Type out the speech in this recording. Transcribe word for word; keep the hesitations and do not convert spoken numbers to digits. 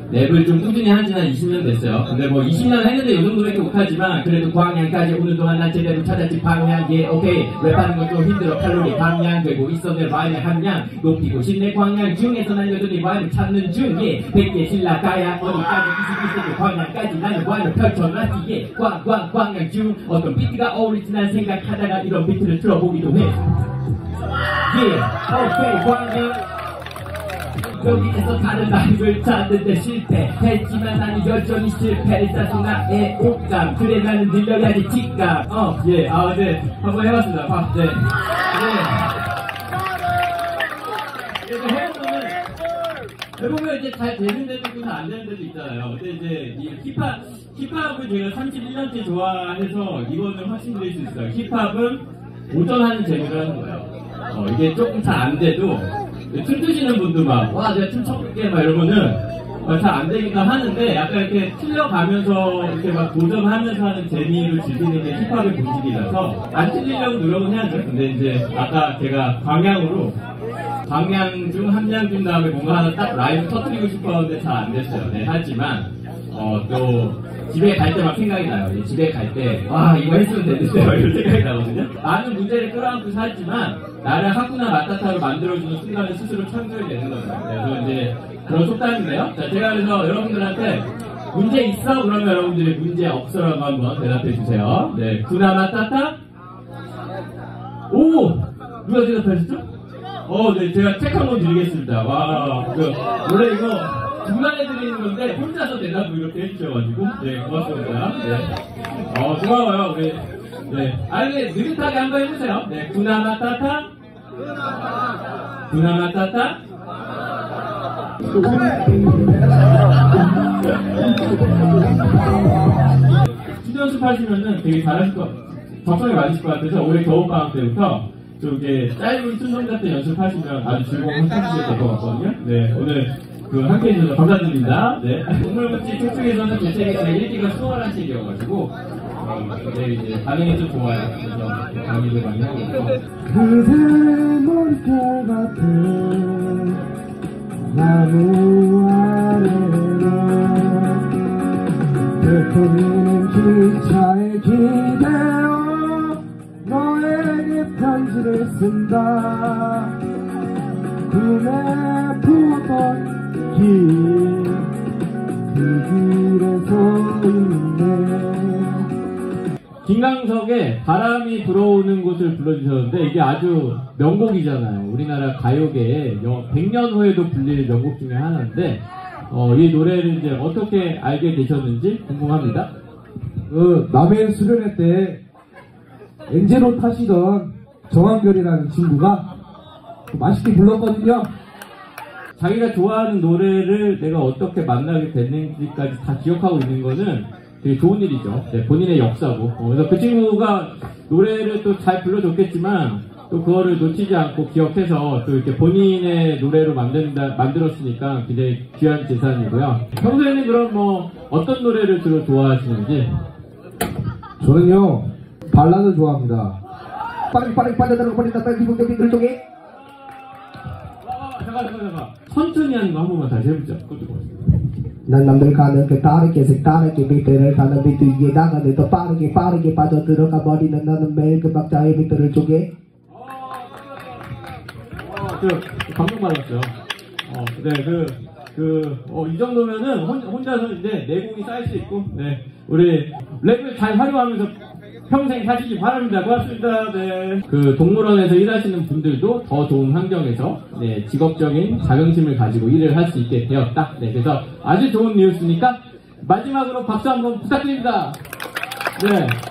랩을 좀 꾸준히 한 지는 이십 년 됐어요. 근데 뭐 이십 년 했는데 이 정도밖에 못하지만 그래도 광양까지 오는 동안 난 제대로 찾았지 방향. 예 오케이 랩하는 건 좀 힘들어. 칼로리 감량 되고 있어 내 라임의 함량 높이고 싶네. 광양 중에서 난 여전히 라임을 찾는 중. 예 백 개 신라가야 어디까지 이십일 세기 광양까지 나는 와인을 펼쳐놨지. 예 광광 광양 중 어떤 비트가 어울릴지 난 생각하다가 이런 비트를 들어보기도 해. 예 오케이 광양 여기에서 다른 라임을 찾는데 실패했지만 나는 여전히 실패를 쌓은 나의 옷감. 그래 나는 늘려야지 직감. 어, 예, 아, 네. 한번 해봤습니다. 아, 네. 네. 그래서 해보면, 해보면 이제 잘 되는 데도 있고 안 되는 데도 있잖아요. 근데 이제 이 힙합, 힙합을 제가 삼십일 년째 좋아해서 이거는 확신드릴 수 있어요. 힙합은 도전하는 재미를 하는 거예요. 어, 이게 조금 잘 안 돼도 춤추시는 분도 막, 와, 내가 춤춰볼게, 막 이러면은, 어, 잘 안 되기도 하는데, 약간 이렇게 틀려가면서, 이렇게 막 도전하면서 하는 재미를 즐기는 게 힙합의 본질이라서, 안 틀리려고 노력은 해야죠. 근데 이제, 아까 제가 광양으로, 광양 중, 함양 중 다음에 뭔가 하나 딱 라이브 터뜨리고 싶었는데 잘 안 됐어요. 네, 하지만, 어, 또, 집에 갈 때 막 생각이 나요. 집에 갈 때, 와, 이거 했으면 됐는데, 막 이런 생각이 나거든요. 많은 문제를 끌어안고 살지만, 나를 하쿠나 마타타로 만들어주는 순간을 스스로 창조해야 되는 거죠. 그래서 이제, 그런 속담인데요. 자, 제가 그래서 여러분들한테, 문제 있어? 그러면 여러분들이 문제 없어라고 한번 대답해 주세요. 네, 쿠나 마타타? 오! 누가 대답하셨죠? 어, 네, 제가 책 한번 드리겠습니다. 와, 그, 원래 이거, 중간해드리는 건데 혼자서 대답을 이렇게 해주셔가지고 네 고맙습니다. 네, 어 고마워요 우리. 네, 아니 느긋하게 한번 해보세요. 네, 구나마타타, 구나마타타. 수전 연습하시면은 되게 잘하실 것, 적성에 맞으실 것 같아서 올해 겨울방학 때부터 좀 이렇게 짧은 춘성 같은 연습하시면 아주 즐거운 학생들이 될 것 같거든요. 네, 오늘. 그 함께 해주셔서 감사드립니다. 네. 동물문지 톡톡에서는 제 책에서 읽기가 수월한 책이어가지고 어, 네, 이제 반응이 좀 좋아요. 그래서 강의를 많이 하고 있고. 그대 머리털 같은 나무 아래로 펼쳐지는 기차에 기대어 너에게 편지를 쓴다. 꿈에 부었던 길, 그 길에 서 있네. 김광석의 바람이 불어오는 곳을 불러주셨는데 이게 아주 명곡이잖아요. 우리나라 가요계에 백 년 후에도 불릴 명곡 중에 하나인데 어, 이 노래를 이제 어떻게 알게 되셨는지 궁금합니다. 그 남해 수련회 때 엔제로 타시던 정한결이라는 친구가 맛있게 불렀거든요. 자기가 좋아하는 노래를 내가 어떻게 만나게 됐는지까지 다 기억하고 있는 거는 되게 좋은 일이죠. 네, 본인의 역사고. 어, 그래서 그 친구가 노래를 또 잘 불러줬겠지만 또 그거를 놓치지 않고 기억해서 또 이렇게 본인의 노래로 만든다, 만들었으니까 굉장히 귀한 재산이고요. 평소에는 그럼 뭐 어떤 노래를 주로 좋아하시는지? 저는요 발라드 좋아합니다. 빠르게 빠르게 빠져들어가 버린다. 빨리 기분 빙글 쪽에. 잠깐 잠깐 잠깐 천천히 하는 거 한 번만 다시 해보자. 그것도 고맙습니다. 난 남들 가는 그 빠르게 색다르게 비트를 가는 비트 위에 나가는 더 빠르게 빠르게 빠져들어가 버리는 나는 매일 그 박자의 비트를 쪼개. 어, 저 감동받았죠. 어, 네, 그, 그, 어, 이 정도면은 혼, 혼자서 이제 내공이 쌓일 수 있고, 네, 우리 랩을 잘 활용하면서 평생 사시기 바랍니다. 고맙습니다. 네. 그 동물원에서 일하시는 분들도 더 좋은 환경에서 네, 직업적인 자긍심을 가지고 일을 할 수 있게 되었다. 네, 그래서 아주 좋은 뉴스니까 마지막으로 박수 한번 부탁드립니다. 네.